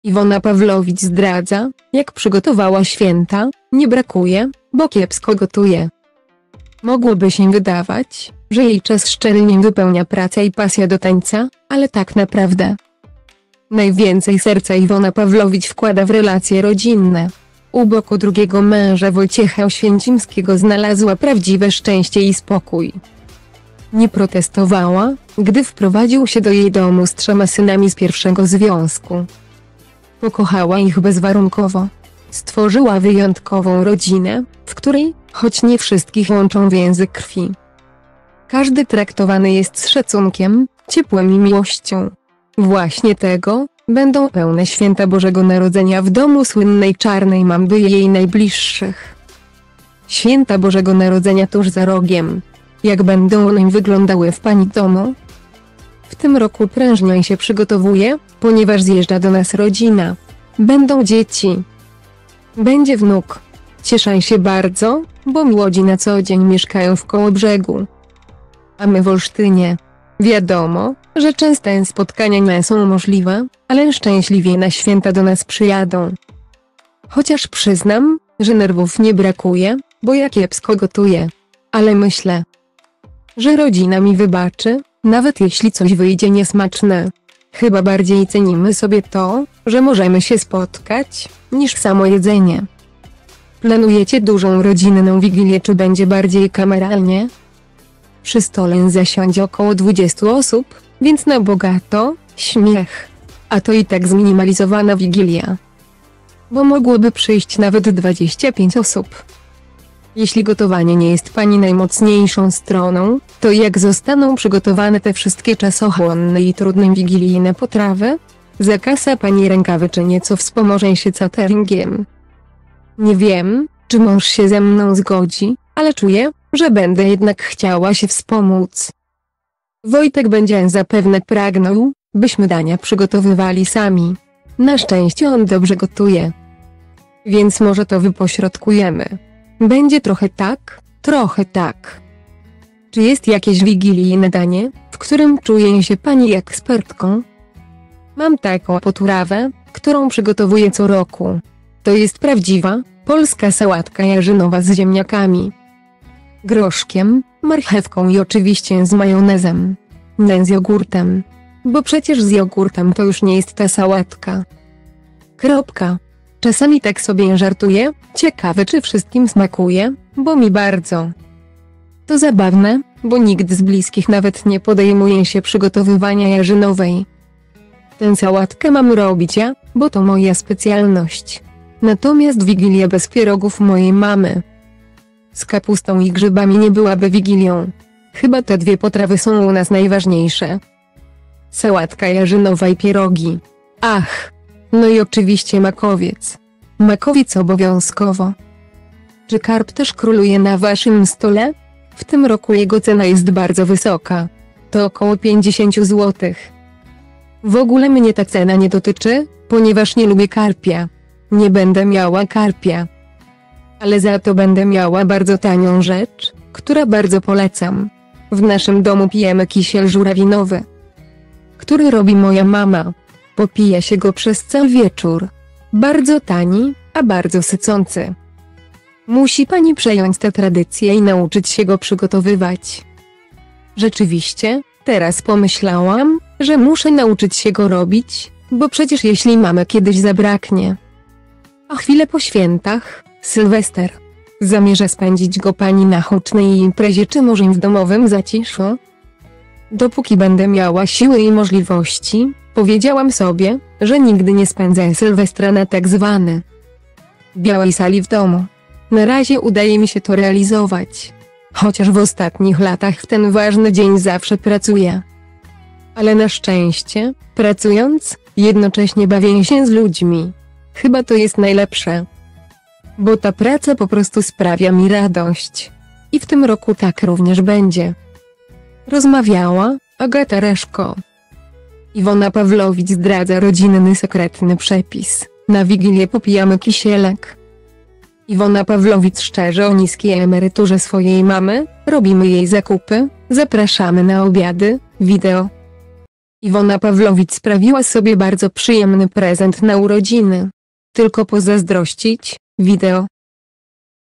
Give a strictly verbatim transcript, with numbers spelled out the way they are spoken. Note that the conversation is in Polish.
Iwona Pawłowicz zdradza, jak przygotowała święta: nie brakuje, bo kiepsko gotuje. Mogłoby się wydawać, że jej czas szczelnie wypełnia praca i pasja do tańca, ale tak naprawdę najwięcej serca Iwona Pawłowicz wkłada w relacje rodzinne. U boku drugiego męża Wojciecha Oświęcimskiego znalazła prawdziwe szczęście i spokój. Nie protestowała, gdy wprowadził się do jej domu z trzema synami z pierwszego związku. Pokochała ich bezwarunkowo. Stworzyła wyjątkową rodzinę, w której, choć nie wszystkich łączą więzy krwi, każdy traktowany jest z szacunkiem, ciepłem i miłością. Właśnie tego będą pełne święta Bożego Narodzenia w domu słynnej czarnej mamby i jej najbliższych. Święta Bożego Narodzenia tuż za rogiem. Jak będą one wyglądały w pani domu? W tym roku prężnie się przygotowuję, ponieważ zjeżdża do nas rodzina. Będą dzieci. Będzie wnuk. Cieszę się bardzo, bo młodzi na co dzień mieszkają w Kołobrzegu, a my w Olsztynie. Wiadomo, że częste spotkania nie są możliwe, ale szczęśliwie na święta do nas przyjadą. Chociaż przyznam, że nerwów nie brakuje, bo ja kiepsko gotuję. Ale myślę, że rodzina mi wybaczy, nawet jeśli coś wyjdzie niesmaczne. Chyba bardziej cenimy sobie to, że możemy się spotkać, niż samo jedzenie. Planujecie dużą rodzinną wigilię, czy będzie bardziej kameralnie? Przy stole zasiądzie około dwudziestu osób, więc na bogato, śmiech. A to i tak zminimalizowana wigilia. Bo mogłoby przyjść nawet dwadzieścia pięć osób. Jeśli gotowanie nie jest pani najmocniejszą stroną, to jak zostaną przygotowane te wszystkie czasochłonne i trudne wigilijne potrawy? Zakasa pani rękawy czy nieco wspomoże się cateringiem? Nie wiem, czy mąż się ze mną zgodzi, ale czuję, że będę jednak chciała się wspomóc. Wojtek będzie zapewne pragnął, byśmy dania przygotowywali sami. Na szczęście on dobrze gotuje. Więc może to wypośrodkujemy. Będzie trochę tak, trochę tak. Czy jest jakieś wigilijne danie, w którym czuje się pani ekspertką? Mam taką potrawę, którą przygotowuję co roku. To jest prawdziwa, polska sałatka jarzynowa z ziemniakami, groszkiem, marchewką i oczywiście z majonezem. Nie z jogurtem. Bo przecież z jogurtem to już nie jest ta sałatka. Kropka. Czasami tak sobie żartuję, ciekawe czy wszystkim smakuje, bo mi bardzo. To zabawne, bo nikt z bliskich nawet nie podejmuje się przygotowywania jarzynowej. Tę sałatkę mam robić ja, bo to moja specjalność. Natomiast wigilia bez pierogów mojej mamy z kapustą i grzybami nie byłaby wigilią. Chyba te dwie potrawy są u nas najważniejsze. Sałatka jarzynowa i pierogi. Ach! No i oczywiście makowiec. Makowiec obowiązkowo. Czy karp też króluje na waszym stole? W tym roku jego cena jest bardzo wysoka. To około pięćdziesiąt złotych. W ogóle mnie ta cena nie dotyczy, ponieważ nie lubię karpia. Nie będę miała karpia. Ale za to będę miała bardzo tanią rzecz, która bardzo polecam. W naszym domu pijemy kisiel żurawinowy, który robi moja mama. Popija się go przez cały wieczór. Bardzo tani, a bardzo sycący. Musi pani przejąć tę tradycję i nauczyć się go przygotowywać. Rzeczywiście, teraz pomyślałam, że muszę nauczyć się go robić, bo przecież jeśli mamy kiedyś zabraknie. A chwilę po świętach, Sylwester. Zamierza spędzić go pani na hucznej imprezie czy może w domowym zaciszu? Dopóki będę miała siły i możliwości, powiedziałam sobie, że nigdy nie spędzę Sylwestra na tak zwany białej sali w domu. Na razie udaje mi się to realizować. Chociaż w ostatnich latach w ten ważny dzień zawsze pracuję. Ale na szczęście, pracując, jednocześnie bawię się z ludźmi. Chyba to jest najlepsze. Bo ta praca po prostu sprawia mi radość. I w tym roku tak również będzie. Rozmawiała Agata Reszko. Iwona Pawłowicz zdradza rodzinny sekretny przepis. Na wigilię popijamy kisielek. Iwona Pawłowicz szczerze o niskiej emeryturze swojej mamy, robimy jej zakupy, zapraszamy na obiady, wideo. Iwona Pawłowicz sprawiła sobie bardzo przyjemny prezent na urodziny. Tylko pozazdrościć. Wideo.